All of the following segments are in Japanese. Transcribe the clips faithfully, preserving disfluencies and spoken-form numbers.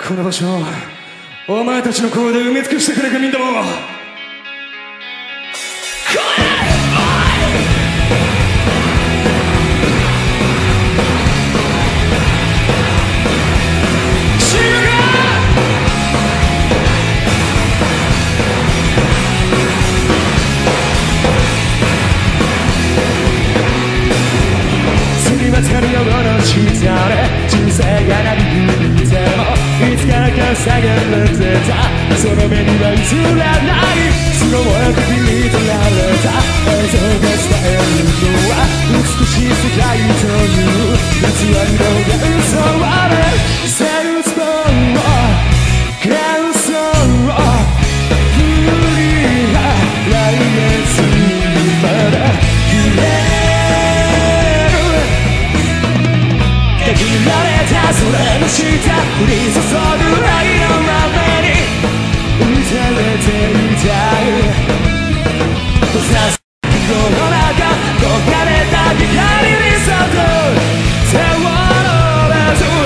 この場所をお前たちの声で埋め尽くしてくれかみんなも人生がなびくてもいつからか下げられてたその目には映らないすごく切り取られた映像が伝えるのは美しい世界という偽りの幻想あれセールスボーンを幻想を振りが来月にまで揺れそれの下降り注ぐ愛の雨に打たれていたい心の中焦がれた光にそっと手を伸ばす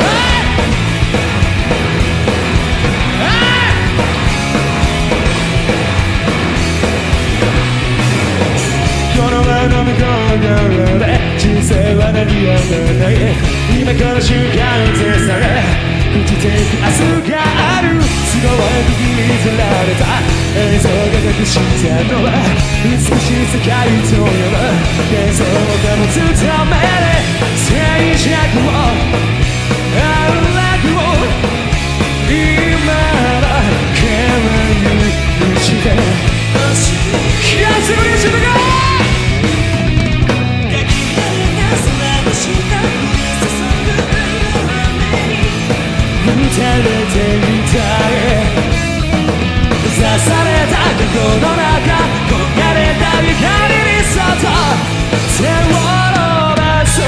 この輪の向こう側で人生は何をもない今この瞬間でさえ朽ちていく明日があるすごく切り取られた映像が隠したのは美しい世界という幻想を保つために静寂を安楽を今だけは許して安にしてく照れていたい刺された心の中焦がれた光にそっと手を伸ばす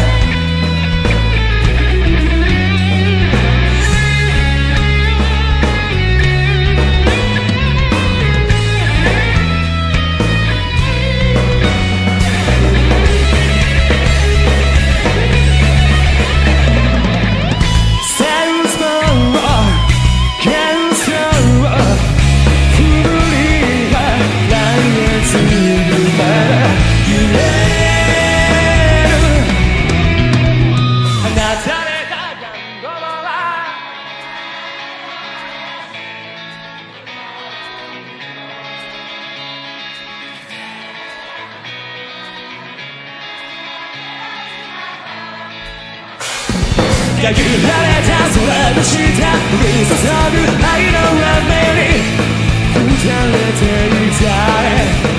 限られた空の下降り注ぐ愛の雨に打たれていたい